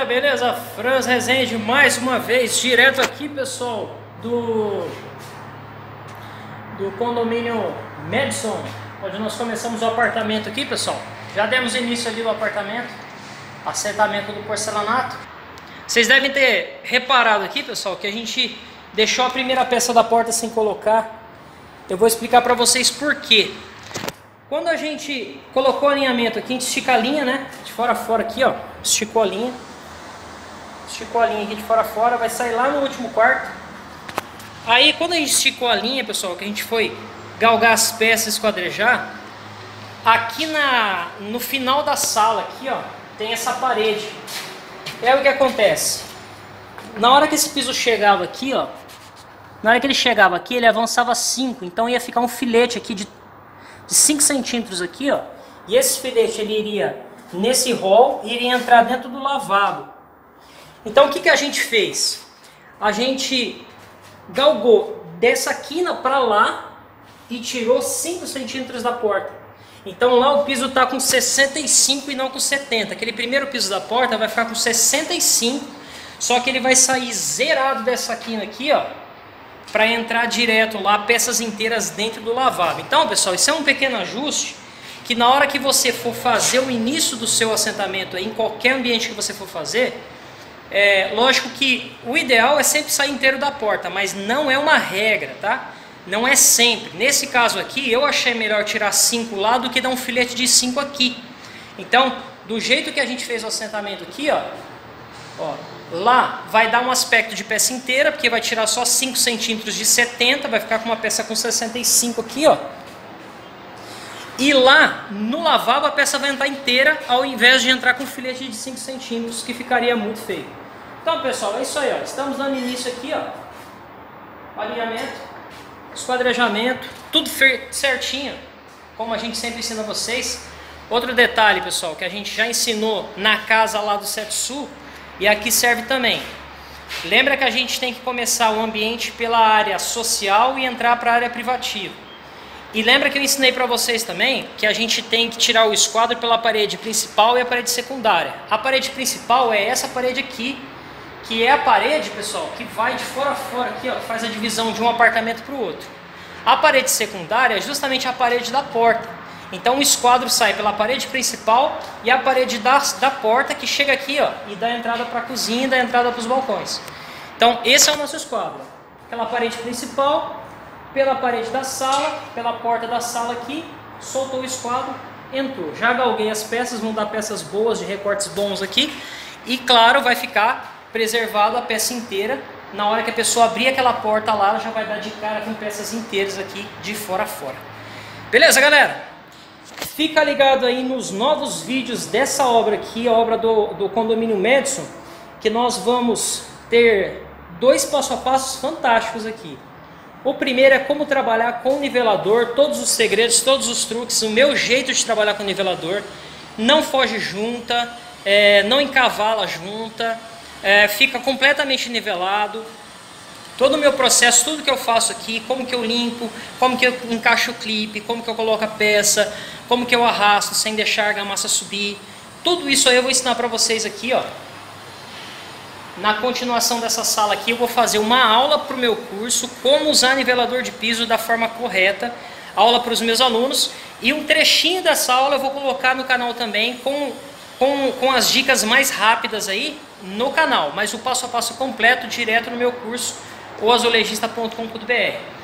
beleza? Franz Rezende mais uma vez, direto aqui, pessoal, do condomínio Madison, onde nós começamos o apartamento aqui, pessoal. Já demos início ali ao apartamento, assentamento do porcelanato. Vocês devem ter reparado aqui, pessoal, que a gente deixou a primeira peça da porta sem colocar. Eu vou explicar para vocês por quê. Quando a gente colocou o alinhamento aqui, a gente estica a linha, né? De fora a fora aqui, ó. Esticou a linha. Esticou a linha aqui de fora a fora, vai sair lá no último quarto. Aí, quando a gente esticou a linha, pessoal, que a gente foi galgar as peças, esquadrejar, aqui no final da sala, aqui, ó, tem essa parede. É o que acontece. Na hora que esse piso chegava aqui, ó, na hora que ele chegava aqui, ele avançava 5, então ia ficar um filete aqui de 5 centímetros aqui, ó. E esse filete, ele iria nesse hall e iria entrar dentro do lavabo. Então, o que a gente fez? A gente galgou dessa quina para lá e tirou 5 centímetros da porta. Então, lá o piso está com 65 e não com 70. Aquele primeiro piso da porta vai ficar com 65, só que ele vai sair zerado dessa quina aqui, ó, para entrar direto lá, peças inteiras dentro do lavabo. Então, pessoal, isso é um pequeno ajuste que na hora que você for fazer o início do seu assentamento, em qualquer ambiente que você for fazer, lógico que o ideal é sempre sair inteiro da porta, mas não é uma regra, tá? Não é sempre. Nesse caso aqui, eu achei melhor tirar 5 lá do que dar um filete de 5 aqui. Então, do jeito que a gente fez o assentamento aqui, ó, lá vai dar um aspecto de peça inteira, porque vai tirar só 5 centímetros de 70, vai ficar com uma peça com 65 aqui, ó. E lá no lavabo a peça vai entrar inteira, ao invés de entrar com um filete de 5 centímetros, que ficaria muito feio. Então, pessoal, é isso aí, ó. Estamos dando início aqui, ó. Alinhamento, esquadrejamento, tudo certinho, como a gente sempre ensina vocês. Outro detalhe, pessoal, que a gente já ensinou na casa lá do Sete Sul, e aqui serve também. Lembra que a gente tem que começar o ambiente pela área social e entrar para a área privativa. E lembra que eu ensinei para vocês também que a gente tem que tirar o esquadro pela parede principal e a parede secundária. A parede principal é essa parede aqui, que é a parede, pessoal, que vai de fora a fora aqui, ó, que faz a divisão de um apartamento para o outro. A parede secundária é justamente a parede da porta. Então o esquadro sai pela parede principal e a parede da porta, que chega aqui, ó, e dá entrada para a cozinha e dá entrada para os balcões. Então esse é o nosso esquadro. Aquela parede principal, pela parede da sala, pela porta da sala aqui, soltou o esquadro, entrou. Já galguei as peças, vão dar peças boas, de recortes bons aqui. E claro, vai ficar preservado a peça inteira. Na hora que a pessoa abrir aquela porta lá, ela já vai dar de cara com peças inteiras aqui, de fora a fora. Beleza, galera? Fica ligado aí nos novos vídeos dessa obra aqui, a obra do condomínio Madison, que nós vamos ter 2 passo a passos fantásticos aqui. O primeiro é como trabalhar com nivelador, todos os segredos, todos os truques, o meu jeito de trabalhar com nivelador. Não foge junta, não encavala junta, fica completamente nivelado. Todo o meu processo, tudo que eu faço aqui, como que eu limpo, como que eu encaixo o clipe, como que eu coloco a peça, como que eu arrasto sem deixar a argamassa subir. Tudo isso aí eu vou ensinar para vocês aqui, ó. Na continuação dessa sala aqui eu vou fazer uma aula para o meu curso, como usar nivelador de piso da forma correta, aula para os meus alunos, e um trechinho dessa aula eu vou colocar no canal também com as dicas mais rápidas aí no canal, mas o passo a passo completo direto no meu curso, o azulejista.com.br.